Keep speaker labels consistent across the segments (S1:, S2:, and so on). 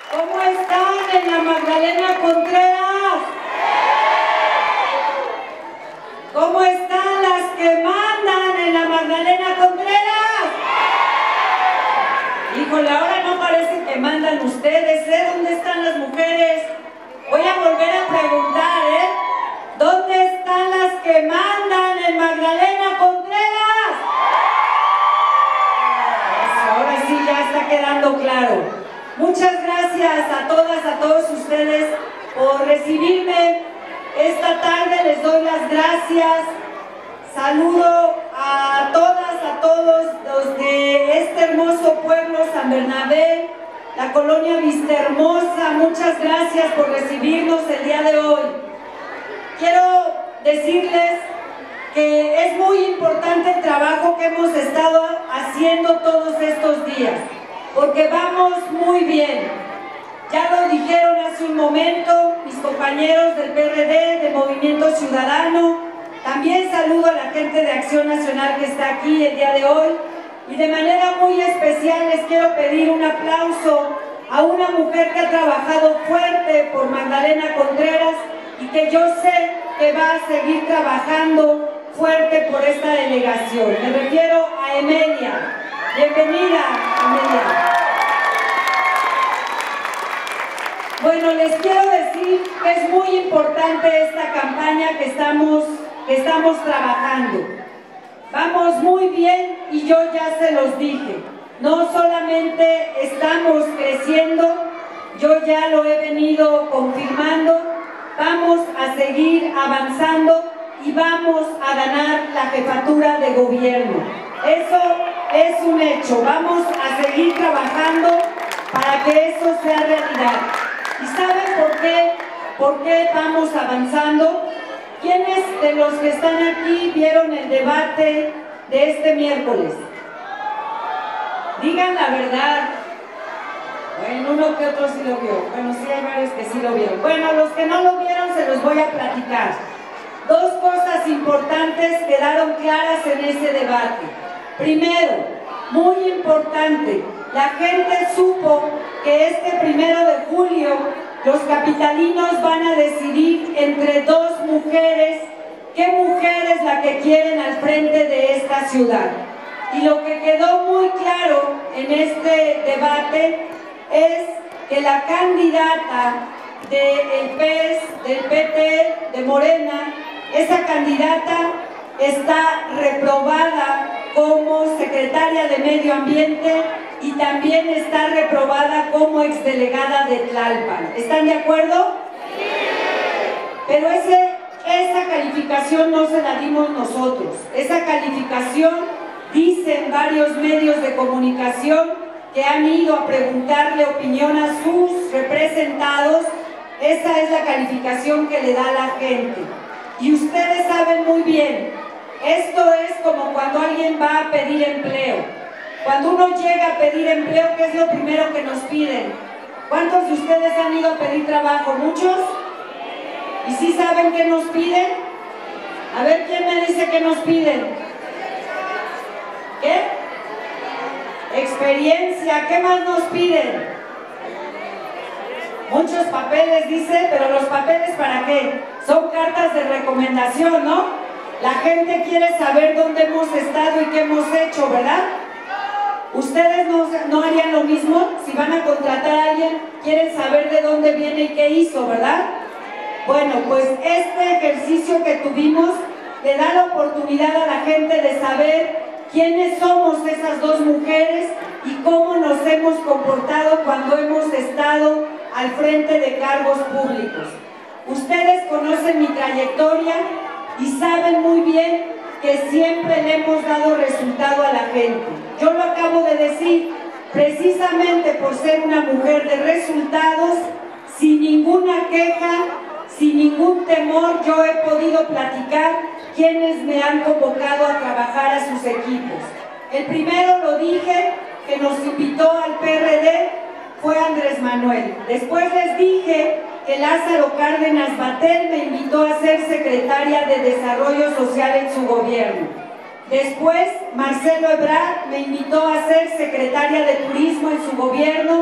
S1: ¿Cómo están en la Magdalena Contreras? ¿Cómo están las que mandan en la Magdalena Contreras? Híjole, ahora no parece que mandan ustedes, ¿eh? ¿Dónde están las mujeres? Voy a volver a preguntar, ¿eh? ¿Dónde están las que mandan en Magdalena Contreras? Pues ahora sí ya está quedando claro. Muchas gracias a todas, a todos ustedes por recibirme esta tarde. Les doy las gracias. Saludo a todas, a todos los de este hermoso pueblo, San Bernabé, la colonia Vistahermosa. Muchas gracias por recibirnos el día de hoy. Quiero decirles que es muy importante el trabajo que hemos estado haciendo todos estos días, porque vamos muy bien. Ya lo dijeron hace un momento mis compañeros del PRD, de Movimiento Ciudadano. También saludo a la gente de Acción Nacional que está aquí el día de hoy. Y de manera muy especial les quiero pedir un aplauso a una mujer que ha trabajado fuerte por Magdalena Contreras y que yo sé que va a seguir trabajando fuerte por esta delegación. Me refiero a Emelia. Bienvenida, Emelia. Bueno, les quiero decir que es muy importante esta campaña que estamos trabajando. Vamos muy bien y yo ya se los dije. No solamente estamos creciendo, yo ya lo he venido confirmando, vamos a seguir avanzando y vamos a ganar la jefatura de gobierno. Eso es un hecho. Vamos a seguir trabajando para que eso sea realidad. ¿Y saben por qué vamos avanzando? ¿Quiénes de los que están aquí vieron el debate de este miércoles? Digan la verdad. Bueno, uno que otro sí lo vio. Bueno, sí hay varios que sí lo vieron. Bueno, los que no lo vieron se los voy a platicar. Dos cosas importantes quedaron claras en ese debate. Primero, muy importante, la gente supo que este 1 de julio los capitalinos van a decidir entre dos mujeres, qué mujer es la que quieren al frente de esta ciudad. Y lo que quedó muy claro en este debate es que la candidata del PES, del PT, de Morena, esa candidata está reprobada como secretaria de Medio Ambiente y también está reprobada como exdelegada de Tlalpan. ¿Están de acuerdo? Sí. Pero esa calificación no se la dimos nosotros. Esa calificación, dicen varios medios de comunicación que han ido a preguntarle opinión a sus representados, esa es la calificación que le da la gente. Y ustedes saben muy bien, esto es como cuando alguien va a pedir empleo. Cuando uno llega a pedir empleo, ¿qué es lo primero que nos piden? ¿Cuántos de ustedes han ido a pedir trabajo? ¿Muchos? ¿Y sí saben qué nos piden? A ver, ¿quién me dice qué nos piden? ¿Qué? Experiencia. ¿Qué más nos piden? Muchos papeles, dice, pero ¿los papeles para qué? Son cartas de recomendación, ¿no? La gente quiere saber dónde hemos estado y qué hemos hecho, ¿verdad? ¿Ustedes no harían lo mismo? Si van a contratar a alguien, quieren saber de dónde viene y qué hizo, ¿verdad? Bueno, pues este ejercicio que tuvimos le da la oportunidad a la gente de saber quiénes somos esas dos mujeres y cómo nos hemos comportado cuando hemos estado al frente de cargos públicos. Ustedes conocen mi trayectoria y saben muy bien que siempre le hemos dado resultado a la gente. Yo lo acabo de decir, precisamente por ser una mujer de resultados, sin ninguna queja, sin ningún temor, yo he podido platicar quienes me han convocado a trabajar a sus equipos. El primero, lo dije, que nos invitó al PRD, fue Andrés Manuel. Después les dije que Lázaro Cárdenas Batel me invitó a ser secretaria de Desarrollo Social en su gobierno. Después, Marcelo Ebrard me invitó a ser secretaria de Turismo en su gobierno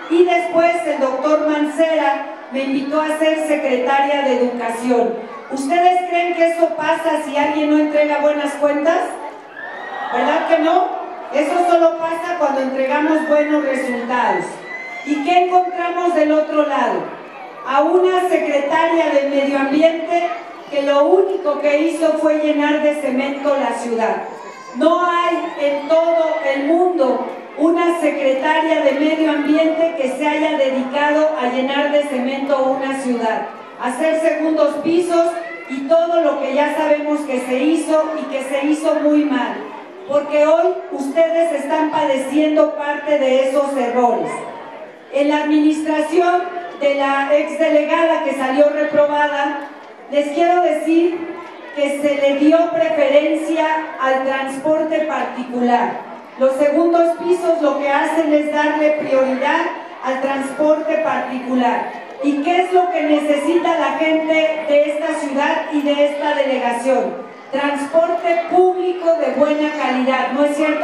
S1: y después el doctor Mancera me invitó a ser secretaria de Educación. ¿Ustedes creen que eso pasa si alguien no entrega buenas cuentas? ¿Verdad que no? Eso solo pasa cuando entregamos buenos resultados. ¿Y qué encontramos del otro lado? A una secretaria de Medio Ambiente que lo único que hizo fue llenar de cemento la ciudad. No hay en todo el mundo una secretaria de Medio Ambiente que se haya dedicado a llenar de cemento una ciudad, hacer segundos pisos y todo lo que ya sabemos que se hizo y que se hizo muy mal, porque hoy ustedes están padeciendo parte de esos errores. En la administración de la exdelegada que salió reprobada, les quiero decir que se le dio preferencia al transporte particular. Los segundos pisos lo que hacen es darle prioridad al transporte particular. ¿Y qué es lo que necesita la gente de esta ciudad y de esta delegación? Transporte público de buena calidad, ¿no es cierto?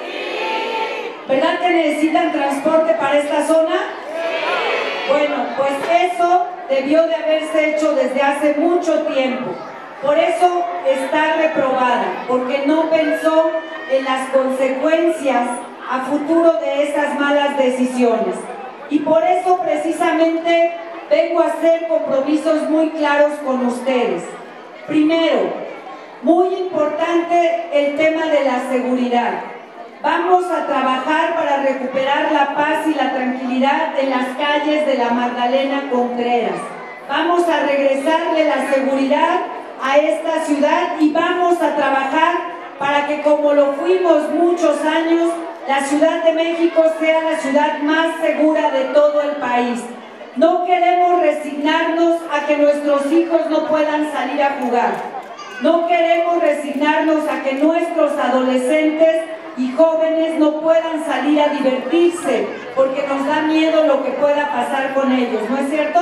S1: Sí. ¿Verdad que necesitan transporte para esta zona? Sí. Bueno, pues eso debió de haberse hecho desde hace mucho tiempo. Por eso está reprobada, porque no pensó en las consecuencias a futuro de esas malas decisiones. Y por eso precisamente vengo a hacer compromisos muy claros con ustedes. Primero, muy importante el tema de la seguridad. Vamos a trabajar para recuperar la paz y la tranquilidad en las calles de la Magdalena Contreras. Vamos a regresarle la seguridad a esta ciudad y vamos a trabajar para que, como lo fuimos muchos años, la Ciudad de México sea la ciudad más segura de todo el país. No queremos resignarnos a que nuestros hijos no puedan salir a jugar. No queremos resignarnos a que nuestros adolescentes y jóvenes no puedan salir a divertirse porque nos da miedo lo que pueda pasar con ellos, ¿no es cierto?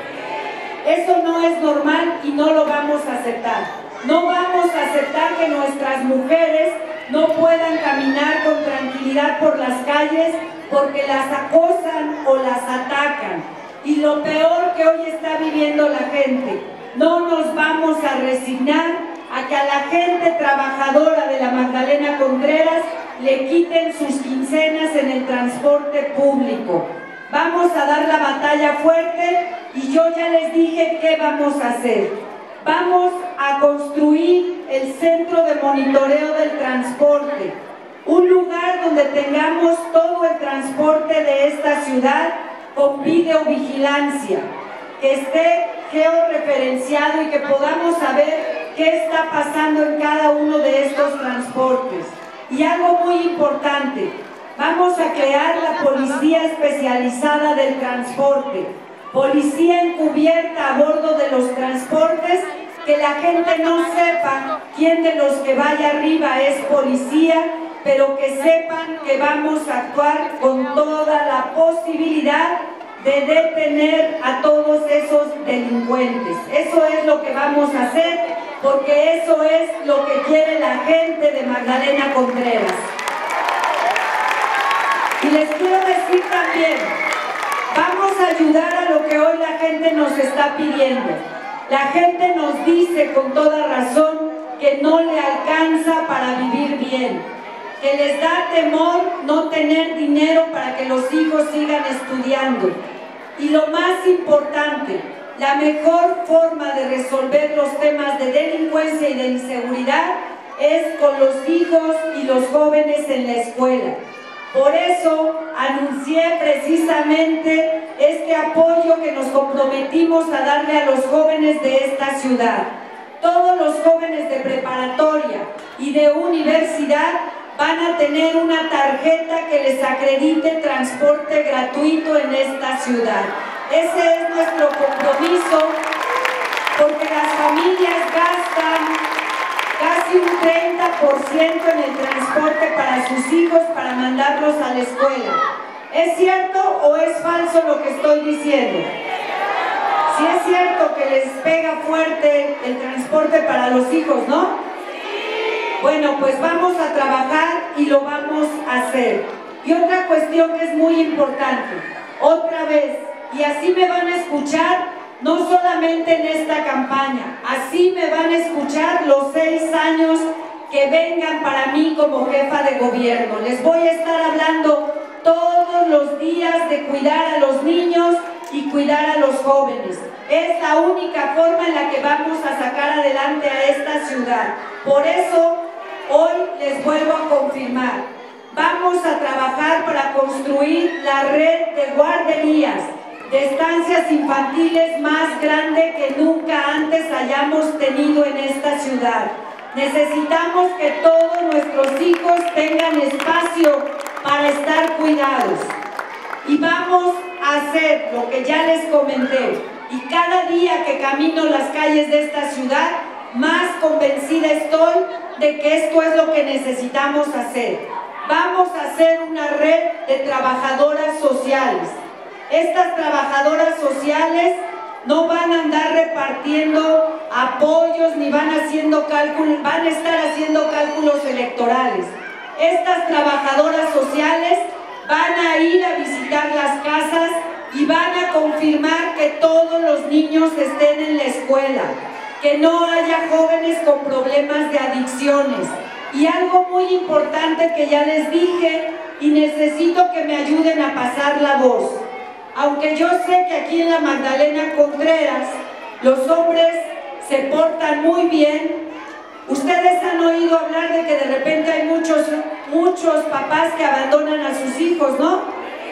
S1: Eso no es normal y no lo vamos a aceptar. No vamos a aceptar que nuestras mujeres no puedan caminar con tranquilidad por las calles porque las acosan o las atacan. Y lo peor que hoy está viviendo la gente, no nos vamos a resignar a que a la gente trabajadora de la Magdalena Contreras le quiten sus quincenas en el transporte público. Vamos a dar la batalla fuerte y yo ya les dije qué vamos a hacer. Vamos a construir el centro de monitoreo del transporte, un lugar donde tengamos todo el transporte de esta ciudad con videovigilancia, que esté georreferenciado y que podamos saber qué está pasando en cada uno de estos transportes. Y algo muy importante, vamos a crear la policía especializada del transporte, policía encubierta a bordo de los transportes, que la gente no sepa quién de los que vaya arriba es policía, pero que sepan que vamos a actuar con toda la posibilidad de detener a todos esos delincuentes. Eso es lo que vamos a hacer, porque eso es lo que quiere la gente de Magdalena Contreras. Y les quiero decir también, vamos a ayudar a lo que hoy la gente nos está pidiendo. La gente nos dice con toda razón que no le alcanza para vivir bien, que les da temor no tener dinero para que los hijos sigan estudiando. Y lo más importante, la mejor forma de resolver los temas de delincuencia y de inseguridad es con los hijos y los jóvenes en la escuela. Por eso anuncié precisamente este apoyo que nos comprometimos a darle a los jóvenes de esta ciudad. Todos los jóvenes de preparatoria y de universidad van a tener una tarjeta que les acredite transporte gratuito en esta ciudad. Ese es nuestro compromiso, porque las familias gastan casi un 30% en el transporte para sus hijos para mandarlos a la escuela. ¿Es cierto o es falso lo que estoy diciendo? Sí es cierto que les pega fuerte el transporte para los hijos, ¿no? Bueno, pues vamos a trabajar y lo vamos a hacer. Y otra cuestión que es muy importante, otra vez, y así me van a escuchar no solamente en esta campaña, así me van a escuchar los 6 años que vengan para mí como jefa de gobierno. Les voy a estar hablando todos los días de cuidar a los niños y cuidar a los jóvenes. Es la única forma en la que vamos a sacar adelante a esta ciudad. Por eso, hoy les vuelvo a confirmar, vamos a trabajar para construir la red de guarderías, de estancias infantiles más grande que nunca antes hayamos tenido en esta ciudad. Necesitamos que todos nuestros hijos tengan espacio para estar cuidados. Y vamos a hacer lo que ya les comenté. Y cada día que camino las calles de esta ciudad, más convencida estoy de que esto es lo que necesitamos hacer. Vamos a hacer una red de trabajadoras sociales. Estas trabajadoras sociales no van a andar repartiendo apoyos ni van a estar haciendo cálculos electorales. Estas trabajadoras sociales van a ir a visitar las casas y van a confirmar que todos los niños estén en la escuela, que no haya jóvenes con problemas de adicciones. Y algo muy importante que ya les dije y necesito que me ayuden a pasar la voz. Aunque yo sé que aquí en la Magdalena Contreras los hombres se portan muy bien, ustedes han oído hablar de que de repente hay muchos papás que abandonan a sus hijos, ¿no?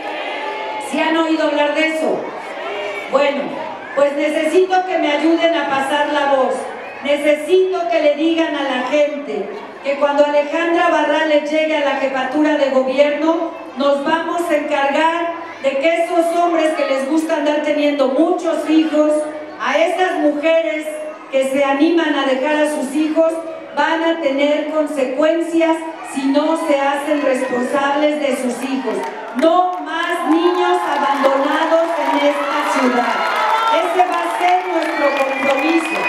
S1: ¿Sí han oído hablar de eso? Bueno, pues necesito que me ayuden a pasar la voz. Necesito que le digan a la gente que cuando Alejandra Barrales llegue a la jefatura de gobierno, nos vamos a encargar de que esos hombres que les gusta andar teniendo muchos hijos, a esas mujeres que se animan a dejar a sus hijos, van a tener consecuencias si no se hacen responsables de sus hijos. No más niños abandonados en esta ciudad. Ese va a ser nuestro compromiso.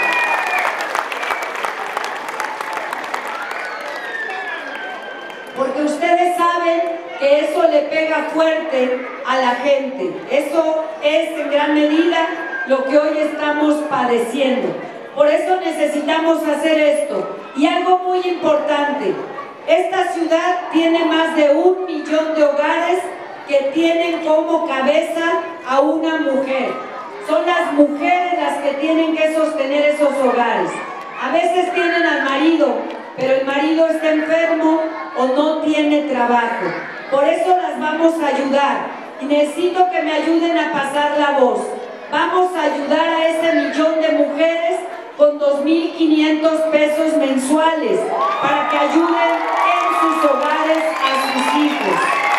S1: Porque ustedes saben que eso le pega fuerte a la gente. Eso es en gran medida lo que hoy estamos padeciendo. Por eso necesitamos hacer esto. Y algo muy importante, esta ciudad tiene más de 1 millón de hogares que tienen como cabeza a una mujer. Son las mujeres las que tienen que sostener esos hogares. A veces tienen al marido, pero el marido está enfermo o no tiene trabajo. Por eso las vamos a ayudar y necesito que me ayuden a pasar la voz. Vamos a ayudar a ese millón de mujeres con 2.500 pesos mensuales para que ayuden en sus hogares a sus hijos.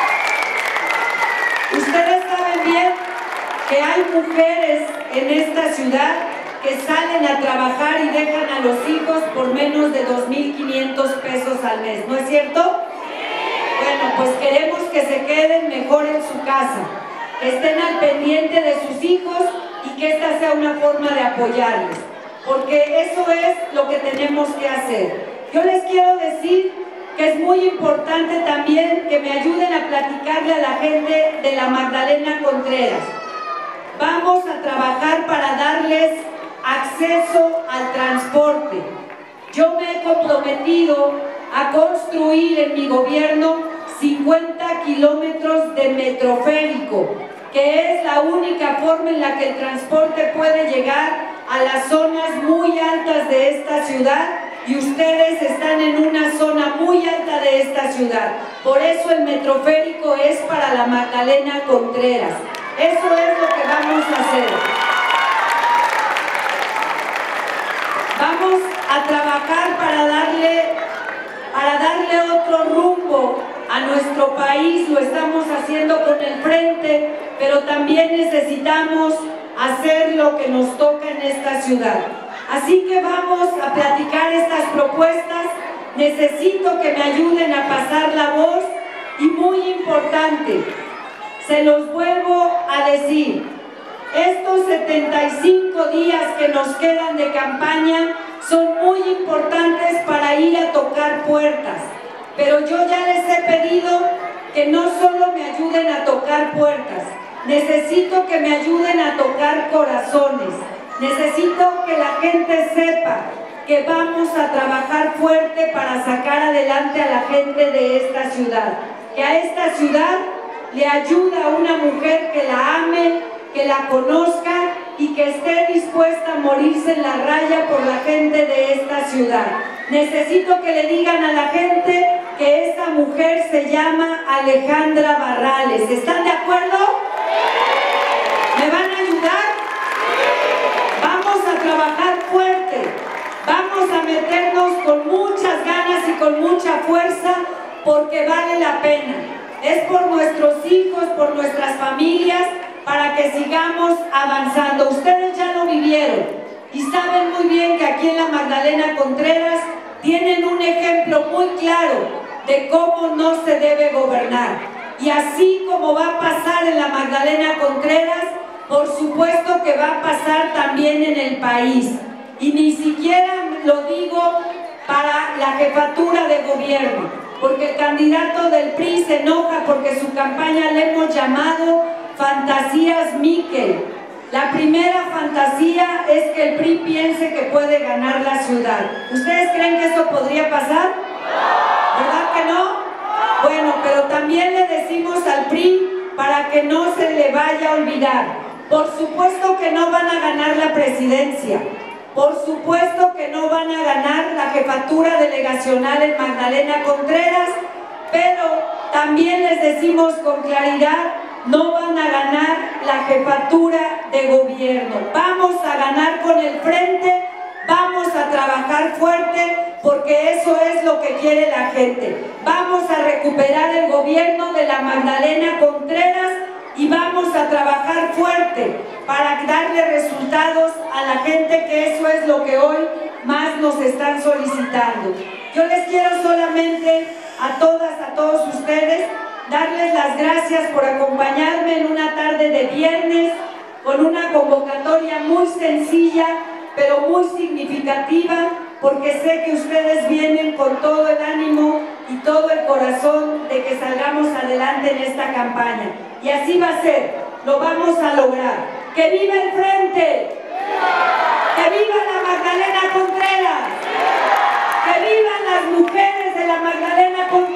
S1: Ustedes saben bien que hay mujeres en esta ciudad que salen a trabajar y dejan a los hijos por menos de 2.500 pesos al mes, ¿no es cierto? Bueno, pues queremos que se queden mejor en su casa, que estén al pendiente de sus hijos y que esta sea una forma de apoyarles, porque eso es lo que tenemos que hacer. Yo les quiero decir que es muy importante también que me ayuden a platicarle a la gente de la Magdalena Contreras. Vamos a trabajar para darles acceso al transporte. Yo me he comprometido a construir en mi gobierno 50 kilómetros de metroférico, que es la única forma en la que el transporte puede llegar a las zonas muy altas de esta ciudad, y ustedes están en una zona muy alta de esta ciudad. Por eso el metroférico es para la Magdalena Contreras. Eso es lo que vamos a hacer. Vamos a trabajar para darle otro rumbo a nuestro país. Lo estamos haciendo con el Frente, pero también necesitamos hacer lo que nos toca en esta ciudad. Así que vamos a platicar estas propuestas. Necesito que me ayuden a pasar la voz y, muy importante, se los vuelvo a decir, estos 75 días que nos quedan de campaña son muy importantes para ir a tocar puertas, pero yo ya les he pedido que no solo me ayuden a tocar puertas, necesito que me ayuden a tocar corazones, necesito que la gente sepa que vamos a trabajar fuerte para sacar adelante a la gente de esta ciudad, que a esta ciudad le ayuda una mujer que la ame, que la conozca y que esté dispuesta a morirse en la raya por la gente de esta ciudad. Necesito que le digan a la gente que esta mujer se llama Alejandra Barrales. ¿Están de acuerdo? ¿Me van a ayudar? Vamos a trabajar fuerte, vamos a meternos con muchas ganas y con mucha fuerza porque vale la pena. Es por nuestros hijos, por nuestras familias, para que sigamos avanzando. Ustedes ya lo vivieron y saben muy bien que aquí en la Magdalena Contreras tienen un ejemplo muy claro de cómo no se debe gobernar. Y así como va a pasar en la Magdalena Contreras, por supuesto que va a pasar también en el país. Y ni siquiera lo digo para la jefatura de gobierno, porque el candidato del PRI se enoja porque su campaña le hemos llamado Fantasías Miquel. La primera fantasía es que el PRI piense que puede ganar la ciudad. ¿Ustedes creen que eso podría pasar? ¿Verdad que no? Bueno, pero también le decimos al PRI para que no se le vaya a olvidar. Por supuesto que no van a ganar la presidencia. Por supuesto que no van a ganar la jefatura delegacional en Magdalena Contreras, pero también les decimos con claridad, no van a ganar la jefatura de gobierno. Vamos a ganar con el frente, vamos a trabajar fuerte porque eso es lo que quiere la gente. Vamos a recuperar el gobierno de la Magdalena Contreras y vamos a trabajar fuerte para darle resultados a la gente, que eso es lo que hoy más nos están solicitando. Yo les quiero solamente a todas, a todos ustedes, darles las gracias por acompañarme en una tarde de viernes con una convocatoria muy sencilla pero muy significativa, porque sé que ustedes vienen con todo el ánimo y todo el corazón de que salgamos adelante en esta campaña. Y así va a ser, lo vamos a lograr. ¡Que viva el frente! ¡Que viva la Magdalena Contreras! ¡Que vivan las mujeres de la Magdalena Contreras!